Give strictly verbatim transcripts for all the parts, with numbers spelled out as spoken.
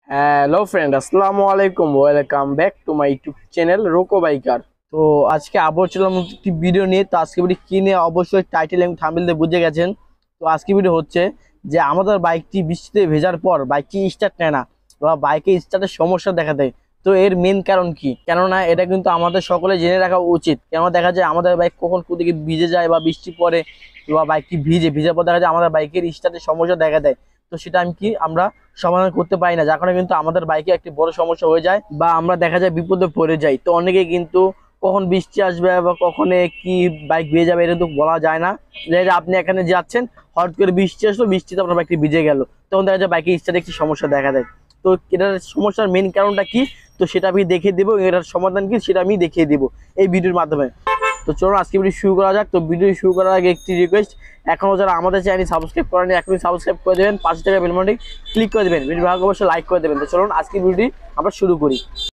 Hello friend, আসসালামু আলাইকুম। Welcome back to my YouTube channel Roko biker. তো আজকে আবার চললাম একটি ভিডিও নিয়ে। তো আজকে ভিডিও কি নিয়ে অবশ্যই টাইটেল এবং থাম্বনেল দিয়ে বুঝে গেছেন। তো আজকে ভিডিও হচ্ছে যে আমাদের বাইকটি বৃষ্টিতে ভেজার পর বাইকটি স্টার্ট নেয় না বা বাইকে স্টার্টের সমস্যা দেখা দেয়। তো এর মেন কারণ কি? কেননা এটা কিন্তু আমাদের সকলে জেনে রাখা উচিত। কেননা দেখা যায় আমাদের বাইক কখন কোদিকে ভিজে যায় বা বৃষ্টি পড়ে বা বাইকটি ভিজে ভিজার পর দেখা যায় আমাদের বাইকের স্টার্টের সমস্যা দেখা দেয়। তো সেটা আমি কি আমরা সমাধান করতে পারি না, যার কারণে কিন্তু আমাদের বাইকে একটি বড় সমস্যা হয়ে যায় বা আমরা দেখা যায় বিপদে পড়ে যাই। তো অনেকে কিন্তু কখন বৃষ্টি আসবে বা কখন কি বাইক ভিজে যাবে এটা তো বলা যায় না। দেখা যায় আপনি এখানে যাচ্ছেন, হঠাৎ করে বৃষ্টি আসলো, বৃষ্টিতে আপনার বাইকটি ভিজে গেল, তখন দেখা যায় বাইকের স্টার্টে একটি সমস্যা দেখা দেয়। তো এটার সমস্যার মেন কারণটা কি, তো সেটা আমি দেখিয়ে দেবো। এটার সমাধান কি সেটা আমি দেখিয়ে দেবো এই ভিডিওর মাধ্যমে। তো চলুন আজকে ভিডিও শুরু করা যাক। তো ভিডিও শুরু করার আগে একটি রিকোয়েস্ট, এখনও যারা আমাদের চ্যানেল সাবস্ক্রাইব করেনি এখনই সাবস্ক্রাইব করে দেবেন, পাঁচ টাকা বেল বাটনটি ক্লিক করে দেবেন, ভিডিও ভালো অবশ্যই লাইক করে দেবেন। তো চলুন আজকে ভিডিওটি আমরা শুরু করি।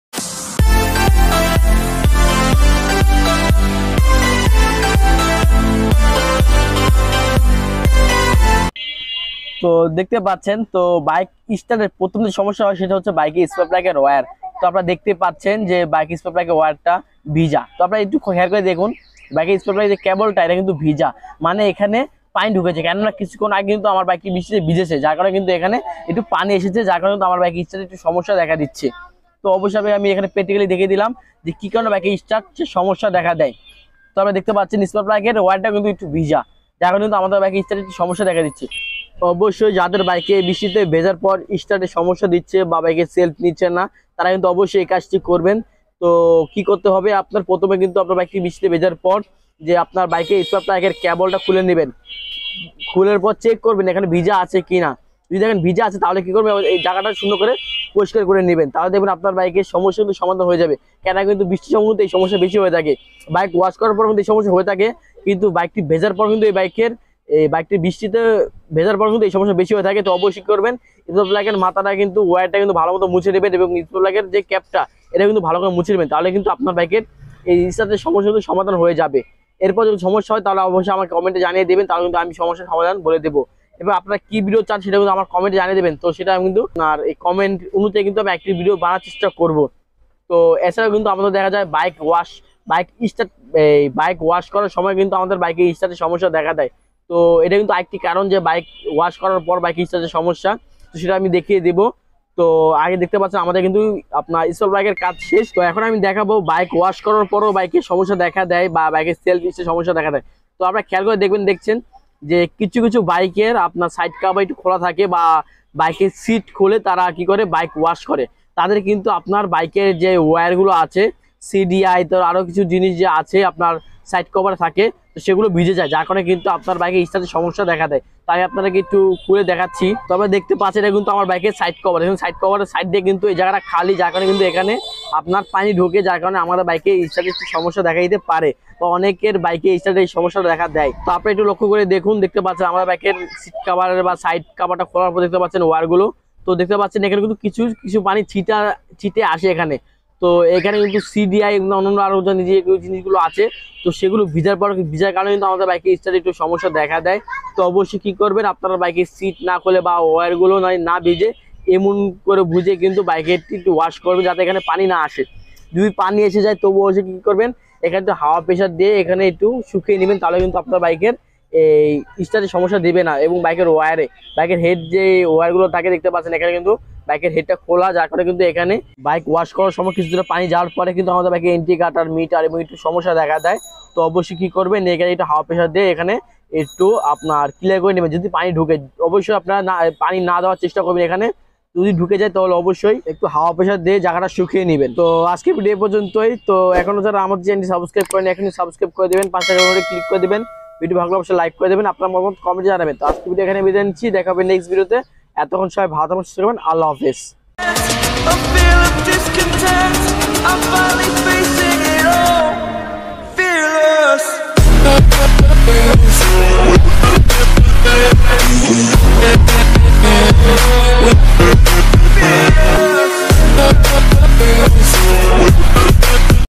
তো দেখতে পাচ্ছেন, তো বাইক স্টার্টের প্রথম যে সমস্যা হয় সেটা হচ্ছে বাইকে স্পার্ক প্লাগের ওয়্যার। তো আপনারা দেখতে পাচ্ছেন যে বাইক স্পার্ক প্লাগের ওয়্যারটা ভিজা। তো আপনারা একটু খেয়াল করে দেখুন, বাইকের স্পার্ক প্লাগের যে কেবলটা এটা কিন্তু ভিজা, মানে এখানে পানি ঢুকেছে। কেননা কিছুক্ষণ আগে কিন্তু আমার বাইকটি বৃষ্টিতে ভিজেছে, যার কারণে কিন্তু এখানে একটু পানি এসেছে, যার কারণে কিন্তু আমার বাইক স্টার্টে একটু সমস্যা দেখা দিচ্ছে। তো অবশ্যই আমি এখানে প্র্যাকটিক্যালি দেখিয়ে দিলাম যে কি কারণে বাইকে স্টার্ট সমস্যা দেখা দেয়। তো আপনারা দেখতে পাচ্ছেন স্পার্ক প্লাগের ওয়্যারটা কিন্তু একটু ভিজা, যার কারণে কিন্তু আমাদের বাইকে স্টার্টে একটু সমস্যা দেখা দিচ্ছে। অবশ্যই যাদের বাইকে বৃষ্টিতে ভেজার পর স্টার্টে সমস্যা দিচ্ছে বা বাইকে সেলফ নিচ্ছে না, তারা কিন্তু অবশ্যই এই কাজটি করবেন। তো কি করতে হবে, আপনার প্রথমে কিন্তু আপনার বাইকটি বৃষ্টিতে ভেজার পর যে আপনার বাইকে স্পার্ক প্লাগের কেবলটা খুলে নেবেন। খুলের পর চেক করবেন এখানে ভিজা আছে কি না। যদি দেখেন ভিজা আছে তাহলে কি করবেন, এই জায়গাটা সুন্দর করে পরিষ্কার করে নেবেন, তাহলে দেখবেন আপনার বাইকের সমস্যা কিন্তু সমাধান হয়ে যাবে। কেন কিন্তু বৃষ্টির সময় এই সমস্যা বেশি হয়ে থাকে, বাইক ওয়াশ করার পর কিন্তু এই সমস্যা হয়ে থাকে, কিন্তু বাইকটি ভেজার পর কিন্তু এই বাইকের এই বাইকটি বৃষ্টিতে ভেজার পর কিন্তু এই সমস্যা বেশি হয়ে থাকে। তো অবশ্যই করবেন স্পার্ক প্লাগের মাথাটা কিন্তু ওয়্যারটা কিন্তু ভালো মতো মুছে নেবেন এবং স্পার্ক প্লাগের যে ক্যাপটা এটা কিন্তু ভালো করে মুছে নেবেন, তাহলে কিন্তু আপনার বাইকের এই স্টার্টের সমস্যা কিন্তু সমাধান হয়ে যাবে। এরপর যদি সমস্যা হয় তাহলে অবশ্যই আমাকে কমেন্টে জানিয়ে দেবেন, তাহলে কিন্তু আমি সমস্যার সমাধান বলে দেবো। এবার আপনারা কি ভিডিও চান সেটা কিন্তু আমার কমেন্টে জানিয়ে দেবেন। তো সেটা আমি কিন্তু আর এই কমেন্ট অনুযায়ী কিন্তু আমি একটি ভিডিও বানার চেষ্টা করব। তো এছাড়াও কিন্তু আমাদের দেখা যায় বাইক ওয়াশ বাইক স্টার্ট এই বাইক ওয়াশ করার সময় কিন্তু আমাদের বাইকে স্টার্টের সমস্যা দেখা দেয়। তো এটা কিন্তু আরেকটি কারণ যে বাইক ওয়াশ করার পর বাইক স্টার্টের সমস্যা, তো সেটা আমি দেখিয়ে দেবো। তো আগে দেখতে পাচ্ছেন আমাদের কিন্তু আপনার স্পার্ক প্লাগের কাজ শেষ। তো এখন আমি দেখাবো বাইক ওয়াশ করার পরও বাইকের সমস্যা দেখা দেয় বা বাইকের সেলফ স্টার্টের সমস্যা দেখা দেয়। তো আপনারা খেয়াল করে দেখবেন, দেখছেন যে কিছু কিছু বাইকের আপনার সাইড কাভার একটু খোলা থাকে বা বাইকের সিট খুলে তারা কি করে বাইক ওয়াশ করে, তাদের কিন্তু আপনার বাইকের যে ওয়্যারগুলো আছে সিডিআই তো আরও কিছু জিনিস যে আছে আপনার সাইড কভার থাকে, তো সেগুলো ভিজে যায়, যার কারণে কিন্তু আপনার বাইকে স্টার্টের সমস্যা দেখা দেয়। তাই আপনাদেরকে একটু খুলে দেখাচ্ছি। তবে দেখতে পাচ্ছেন এটা কিন্তু আমার বাইকের সাইড কভার, এবং সাইড কভারের সাইড দিয়ে কিন্তু এই জায়গাটা খালি, যার কারণে কিন্তু এখানে আপনার পানি ঢোকে, যার কারণে আমাদের বাইকে স্টার্টের সমস্যা দেখা দিতে পারে। তো অনেকের বাইকে স্টার্টের এই সমস্যাটা দেখা দেয়। তো আপনি একটু লক্ষ্য করে দেখুন, দেখতে পাচ্ছেন আমার বাইকের সিট কভারের বা সাইড কভারটা খোলার পর দেখতে পাচ্ছেন ওয়্যারগুলো। তো দেখতে পাচ্ছেন এখানে কিন্তু কিছু কিছু পানি ছিটা ছিটে আসে এখানে। তো এখানে কিন্তু সিডিআই অন্যান্য আরো যে জিনিসগুলো আছে, তো সেগুলো ভিজার পর ভিজার কারণে কিন্তু আমাদের বাইকে স্টার্টে একটু সমস্যা দেখা দেয়। তো অবশ্যই কি করবেন, আপনারা বাইকে সিট না খুলে বা ওয়্যারগুলো না ভিজে এমন করে বুঝে কিন্তু বাইকে একটু ওয়াশ করবেন, যাতে এখানে পানি না আসে। যদি পানি এসে যায় তবু অবশ্যই কি করবেন, এখানে একটু হাওয়া প্রেশার দিয়ে এখানে একটু শুকিয়ে নেবেন, তাহলে কিন্তু আপনার বাইকের এই স্টার্টের সমস্যা দেবে না। এবং বাইকের ওয়্যারে বাইকের হেড যে ওয়্যারগুলো থাকে দেখতে পাচ্ছেন এখানে কিন্তু বাইকের হেডটা খোলা, যার কারণে কিন্তু এখানে বাইক ওয়াশ করার সময় কিছুটা পানি যাওয়ার পরে কিন্তু আমাদের বাইকে ইন্ডিকেটর মিটার এবং একটু সমস্যা দেখা দেয়। তো অবশ্যই কি করবেন, এখানে একটু হাওয়া প্রেশার দিয়ে এখানে একটু আপনার ক্লিয়ার করে নেবেন। যদি পানি ঢুকে অবশ্যই আপনারা না পানি না দেওয়ার চেষ্টা করবেন, এখানে যদি ঢুকে যায় তাহলে অবশ্যই একটু হাওয়া প্রেশার দিয়ে জায়গাটা শুকিয়ে নেবেন। তো আজকে ভিডিও পর্যন্তই। তো এখনো যারা আমাদের চ্যানেলটি সাবস্ক্রাইব করেন এখনই সাবস্ক্রাইব করে দেবেন, পাঁচটা ক্লিক করে দেবেন, ভিডিও ভালো অবশ্যই লাইক করে দেবেন, আপনার মতামত কমেন্টে জানাবেন। তো আজকে ভিডিও এখানে বিদায় নিচ্ছি, দেখা হবে নেক্সট ভিডিওতে। এতক্ষণ সবাই ভালো থাকবেন, সুস্থ থাকবেন, আল্লাহ হাফেজ।